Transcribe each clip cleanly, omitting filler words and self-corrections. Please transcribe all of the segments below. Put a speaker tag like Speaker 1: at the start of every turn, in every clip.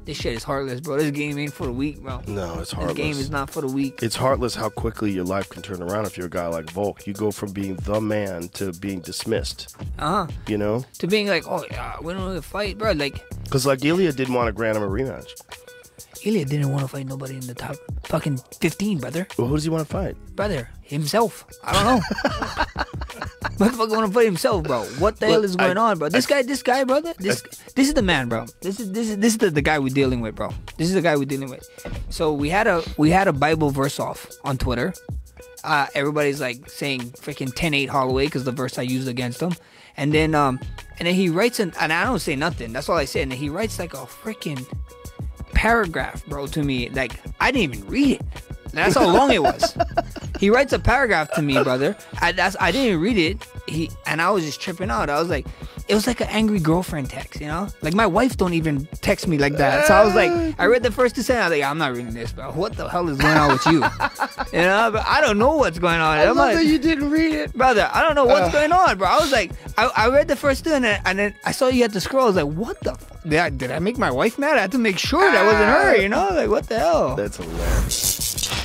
Speaker 1: This shit is heartless, bro. This game ain't for the weak, bro.
Speaker 2: No, it's heartless.
Speaker 1: This game is not for the weak.
Speaker 2: It's heartless how quickly your life can turn around if you're a guy like Volk. You go from being the man to being dismissed. You know?
Speaker 1: To being like, oh, yeah, we don't want to fight, bro. Like,
Speaker 2: because like Ilya didn't want to grant him a rematch.
Speaker 1: Ilya didn't want to fight nobody in the top fucking 15, brother.
Speaker 2: Well, who does he want to fight?
Speaker 1: Brother, himself. I don't know. Motherfucker want to fight himself, bro. What the hell is going on, bro? This guy, brother. This is the man, bro. This is the guy we're dealing with, bro. This is the guy we're dealing with. So we had a Bible verse off on Twitter. Everybody's like saying freaking 10-8 Holloway because the verse I used against him, and then he writes and I don't say nothing. That's all I said. And then he writes like a freaking paragraph, bro, to me. Like I didn't even read it. That's how long it was. He writes a paragraph to me, brother. I didn't read it. And I was just tripping out. I was like, it was like an angry girlfriend text, you know? Like my wife don't even text me like that. So I was like, I read the first 2 sentences. I was like, I'm not reading this, bro. What the hell is going on with you? You know? But I don't know what's going on.
Speaker 2: I love that you didn't read it,
Speaker 1: brother. I don't know what's going on, bro. I was like, I read the first 2 and then I saw you had to scroll. I was like, what the? Did I make my wife mad? I had to make sure that wasn't her. You know? Like what the hell?
Speaker 2: That's hilarious.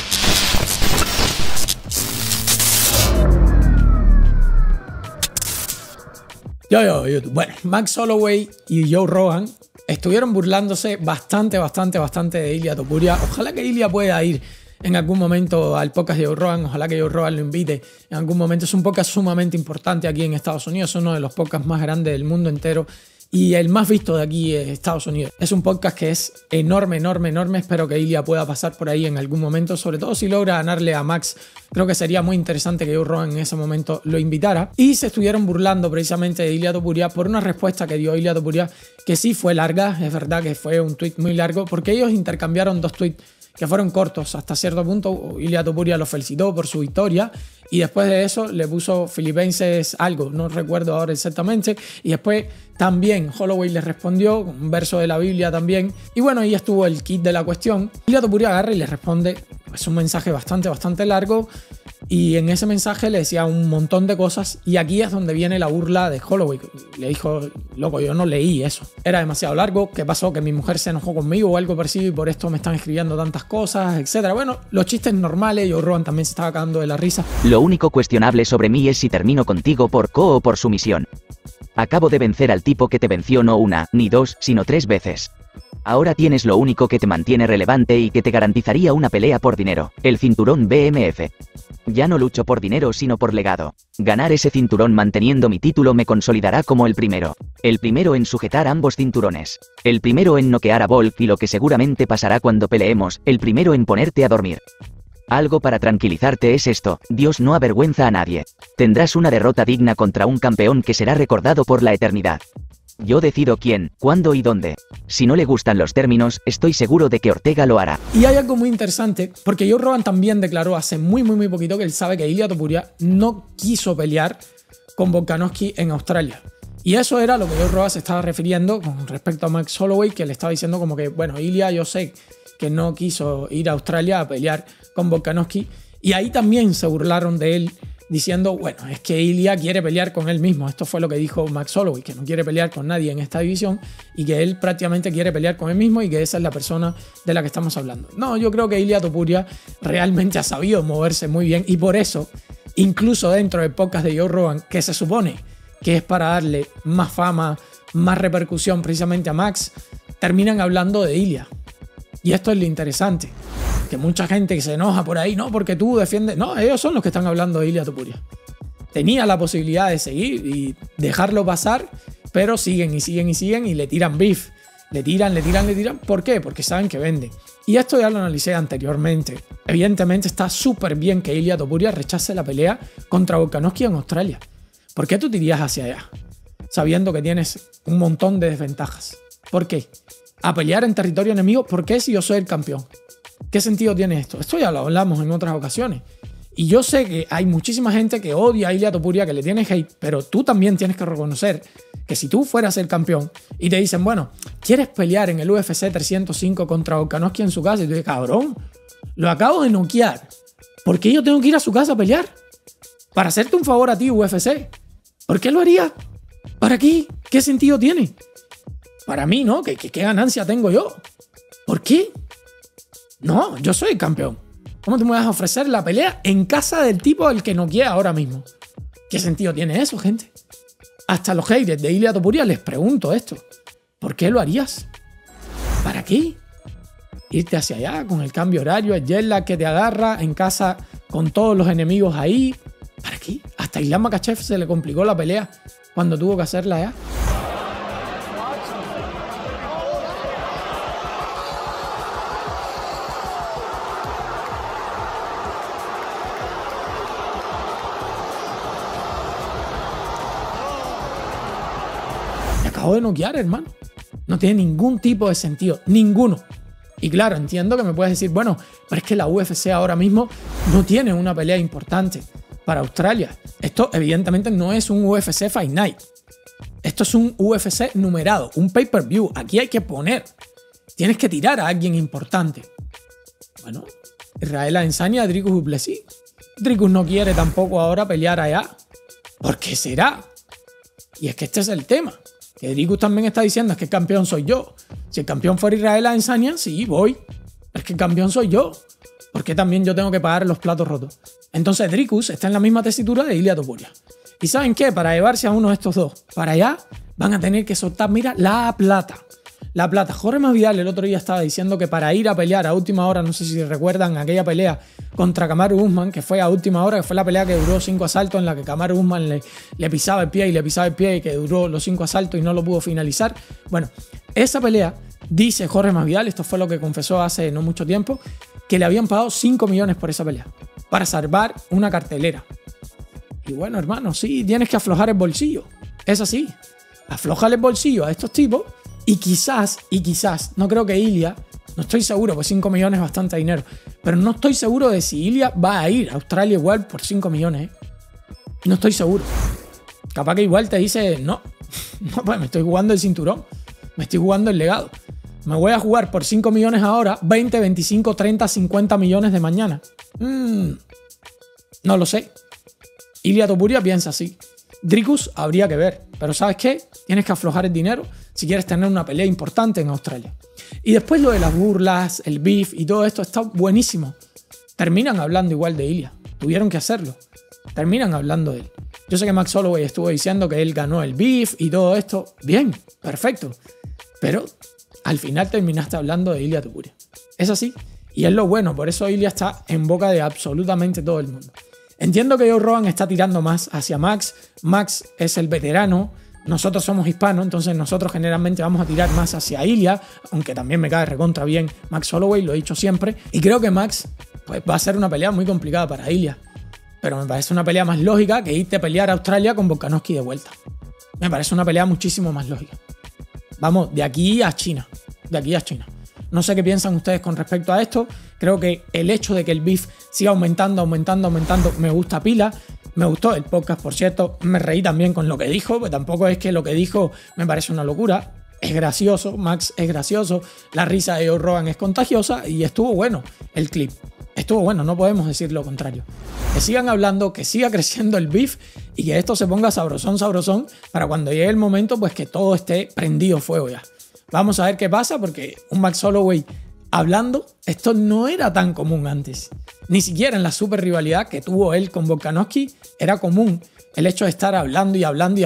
Speaker 3: YouTube. Bueno, Max Holloway y Joe Rogan estuvieron burlándose bastante de Ilia Topuria. Ojalá que Ilia pueda ir en algún momento al podcast de Joe Rogan. Ojalá que Joe Rogan lo invite en algún momento. Es un podcast sumamente importante aquí en Estados Unidos. Es uno de los podcasts más grandes del mundo entero y el más visto de aquí en Estados Unidos. Es un podcast que es enorme. Espero que Ilia pueda pasar por ahí en algún momento, sobre todo si logra ganarle a Max. Creo que sería muy interesante que Joe Rogan en ese momento lo invitara. Y se estuvieron burlando precisamente de Ilia Topuria por una respuesta que dio Ilia Topuria, que sí fue larga. Es verdad que fue un tweet muy largo, porque ellos intercambiaron 2 tweets que fueron cortos hasta cierto punto. Ilia Topuria lo felicitó por su victoria y después de eso le puso Filipenses algo, no recuerdo ahora exactamente, y después también Holloway le respondió un verso de la Biblia también, y bueno, ahí estuvo el kit de la cuestión. Ilia Topuria agarra y le responde, es un mensaje bastante largo, y en ese mensaje le decía un montón de cosas, y aquí es donde viene la burla de Holloway. Le dijo, loco, yo no leí eso, era demasiado largo, ¿qué pasó? Que mi mujer se enojó conmigo o algo parecido y por esto me están escribiendo tantas cosas, etcétera. Bueno, los chistes normales. Joe Rogan también se estaba cagando de la risa.
Speaker 4: Lo único cuestionable sobre mí es si termino contigo por KO o por sumisión. Acabo de vencer al tipo que te venció no 1, ni 2, sino 3 veces. Ahora tienes lo único que te mantiene relevante y que te garantizaría una pelea por dinero, el cinturón BMF. Ya no lucho por dinero sino por legado. Ganar ese cinturón manteniendo mi título me consolidará como el primero en sujetar ambos cinturones, el primero en noquear a Volk y lo que seguramente pasará cuando peleemos, el primero en ponerte a dormir. Algo para tranquilizarte es esto, Dios no avergüenza a nadie. Tendrás una derrota digna contra un campeón que será recordado por la eternidad. Yo decido quién, cuándo y dónde. Si no le gustan los términos, estoy seguro de que Ortega lo hará.
Speaker 3: Y hay algo muy interesante, porque Joe Rogan también declaró hace muy poquito que él sabe que Ilia Topuria no quiso pelear con Volkanovski en Australia. Y eso era lo que Joe Rogan se estaba refiriendo con respecto a Max Holloway, que le estaba diciendo como que, bueno, Ilia yo sé que no quiso ir a Australia a pelear con Volkanovski. Y ahí también se burlaron de él, diciendo, bueno, es que Ilia quiere pelear con él mismo. Esto fue lo que dijo Max Holloway, que no quiere pelear con nadie en esta división y que él prácticamente quiere pelear con él mismo y que esa es la persona de la que estamos hablando. No, yo creo que Ilia Topuria realmente ha sabido moverse muy bien y por eso, incluso dentro del podcast de Joe Rogan, que se supone que es para darle más fama, más repercusión precisamente a Max, terminan hablando de Ilia. Y esto es lo interesante, que mucha gente que se enoja por ahí, no, porque tú defiendes... No, ellos son los que están hablando de Ilia Topuria. Tenía la posibilidad de seguir y dejarlo pasar, pero siguen y le tiran beef. Le tiran. ¿Por qué? Porque saben que venden. Y esto ya lo analicé anteriormente. Evidentemente está súper bien que Ilia Topuria rechace la pelea contra Volkanovski en Australia. ¿Por qué tú te irías hacia allá? Sabiendo que tienes un montón de desventajas. ¿Por qué? A pelear en territorio enemigo. ¿Por qué si yo soy el campeón? ¿Qué sentido tiene esto? Esto ya lo hablamos en otras ocasiones. Y yo sé que hay muchísima gente que odia a Ilia Topuria, que le tiene hate, pero tú también tienes que reconocer que si tú fueras el campeón y te dicen, bueno, ¿quieres pelear en el UFC 305 contra Volkanovski en su casa? Y tú dices, cabrón, lo acabo de noquear. ¿Por qué yo tengo que ir a su casa a pelear? Para hacerte un favor a ti, UFC. ¿Por qué lo haría? ¿Para qué? ¿Qué sentido tiene? Para mí, ¿no? ¿Qué ganancia tengo yo? ¿Por qué? No, yo soy el campeón. ¿Cómo tú me vas a ofrecer la pelea en casa del tipo al que no quiere ahora mismo? ¿Qué sentido tiene eso, gente? Hasta los haters de Ilia Topuria les pregunto esto. ¿Por qué lo harías? ¿Para qué? Irte hacia allá con el cambio horario, el jet lag que te agarra en casa con todos los enemigos ahí. ¿Para qué? Hasta Islam Makhachev se le complicó la pelea cuando tuvo que hacerla allá. Me acabo de noquear, hermano. No tiene ningún tipo de sentido. Ninguno. Y claro, entiendo que me puedes decir, bueno, pero es que la UFC ahora mismo no tiene una pelea importante para Australia. Esto evidentemente no es un UFC Fight Night. Esto es un UFC numerado, un pay-per-view. Aquí hay que poner. Tienes que tirar a alguien importante. Bueno, Israel Adesanya a Dricus du Plessis. Dricus no quiere tampoco ahora pelear allá. ¿Por qué será? Y es que este es el tema. Que Dricus también está diciendo, es que el campeón soy yo. Si el campeón fuera Israel Adesanya, sí, voy. Es que el campeón soy yo. ¿Por qué también yo tengo que pagar los platos rotos? Entonces Dricus está en la misma tesitura de Ilia Topuria. ¿Y saben qué? Para llevarse a uno de estos dos para allá, van a tener que soltar, mira, la plata. La plata. Jorge Masvidal el otro día estaba diciendo que para ir a pelear a última hora, no sé si recuerdan aquella pelea contra Kamaru Usman, que fue a última hora, que fue la pelea que duró 5 asaltos, en la que Kamaru Usman le pisaba el pie y le pisaba el pie y que duró los 5 asaltos y no lo pudo finalizar. Bueno, esa pelea, dice Jorge Masvidal, esto fue lo que confesó hace no mucho tiempo, que le habían pagado 5 millones por esa pelea, para salvar una cartelera. Y bueno, hermano, sí, tienes que aflojar el bolsillo. Es así. Aflojar el bolsillo a estos tipos y quizás, no creo que Ilia, no estoy seguro, pues 5 millones es bastante dinero, pero no estoy seguro de si Ilia va a ir a Australia igual por 5 millones. No estoy seguro. Capaz que igual te dice, no, pues me estoy jugando el cinturón, me estoy jugando el legado. Me voy a jugar por 5 millones ahora, 20, 25, 30, 50 millones de mañana. No lo sé. Ilia Topuria piensa así. Dricus habría que ver. Pero ¿sabes qué? Tienes que aflojar el dinero si quieres tener una pelea importante en Australia. Y después lo de las burlas, el beef y todo esto está buenísimo. Terminan hablando igual de Ilia. Tuvieron que hacerlo. Terminan hablando de él. Yo sé que Max Holloway estuvo diciendo que él ganó el beef y todo esto. Bien, perfecto. Pero al final terminaste hablando de Ilia Topuria. Es así. Y es lo bueno. Por eso Ilia está en boca de absolutamente todo el mundo. Entiendo que Joe Rogan está tirando más hacia Max. Max es el veterano. Nosotros somos hispanos, entonces nosotros generalmente vamos a tirar más hacia Ilia, aunque también me cae recontra bien Max Holloway, lo he dicho siempre. Y creo que Max pues, va a ser una pelea muy complicada para Ilia. Pero me parece una pelea más lógica que irte a pelear a Australia con Volkanovski de vuelta. Me parece una pelea muchísimo más lógica. Vamos, de aquí a China. De aquí a China. No sé qué piensan ustedes con respecto a esto. Creo que el hecho de que el beef siga aumentando, me gusta pila. Me gustó el podcast, por cierto. Me reí también con lo que dijo, pues tampoco es que lo que dijo me parece una locura. Es gracioso, Max es gracioso, la risa de Joe Rogan es contagiosa y estuvo bueno el clip. Estuvo bueno, no podemos decir lo contrario. Que sigan hablando, que siga creciendo el beef y que esto se ponga sabrosón, para cuando llegue el momento, pues que todo esté prendido fuego ya. Vamos a ver qué pasa, porque un Max Holloway hablando, esto no era tan común antes. Ni siquiera en la super rivalidad que tuvo él con Volkanovski era común el hecho de estar hablando,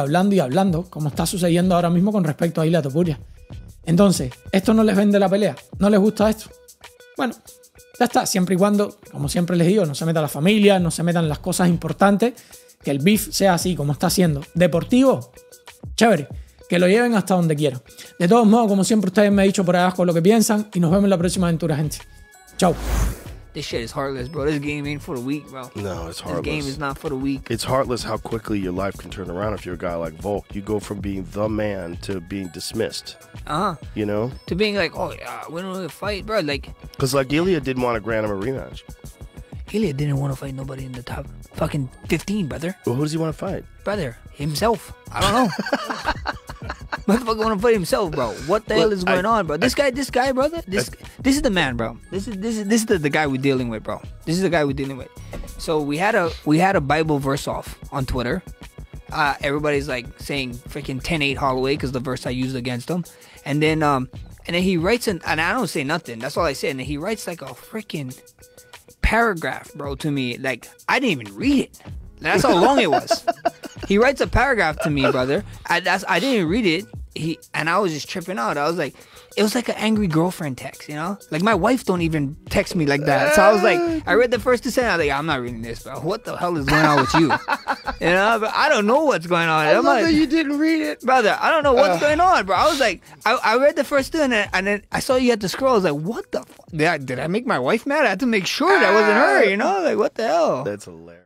Speaker 3: como está sucediendo ahora mismo con respecto a Ilia Topuria. Entonces, ¿esto no les vende la pelea? ¿No les gusta esto? Bueno, ya está, siempre y cuando, como siempre les digo, no se meta la familia, no se metan las cosas importantes, que el beef sea así como está siendo. Deportivo, chévere. Que lo lleven hasta donde quieran. De todos modos, como siempre, ustedes me han dicho por ahí abajo lo que piensan y nos vemos en la próxima aventura, gente. Chao.
Speaker 1: This shit is heartless, bro. This game ain't for the weak, bro.
Speaker 2: No, it's heartless.
Speaker 1: This game is not for the weak.
Speaker 2: It's heartless how quickly your life can turn around if you're a guy like Volk. You go from being the man to being dismissed. You know?
Speaker 1: To being like, oh, yeah, we don't really fight, bro. Like,
Speaker 2: because like Ilia didn't want to grant him a rematch.
Speaker 1: Ilia didn't want to fight nobody in the top fucking 15, brother.
Speaker 2: Well, who does he want to fight?
Speaker 1: Brother, himself. I don't know. Motherfucker want to fight himself, bro. What the hell is going on, bro? This guy, brother. This is the man, bro. This is the guy we're dealing with, bro. This is the guy we're dealing with. So we had a Bible verse off on Twitter. Everybody's like saying freaking 10-8 Holloway because the verse I used against him. And then And then he writes and I don't say nothing. That's all I say. And then he writes like a freaking paragraph, bro, to me. Like, I didn't even read it. That's how long it was. He writes a paragraph to me, brother. I didn't read it. And I was just tripping out. I was like, it was like an angry girlfriend text, you know? Like, my wife don't even text me like that. So I was like, I read the first 2 sentences. I was like, I'm not reading this, bro. What the hell is going on with you? You know? But I don't know what's going on.
Speaker 2: I love that you didn't read it.
Speaker 1: Brother, I don't know what's going on, bro. I was like, I read the first 2 and then I saw you had to scroll. I was like, what the fuck? Did I make my wife mad? I had to make sure that wasn't her, you know? Like, what the hell?
Speaker 2: That's hilarious.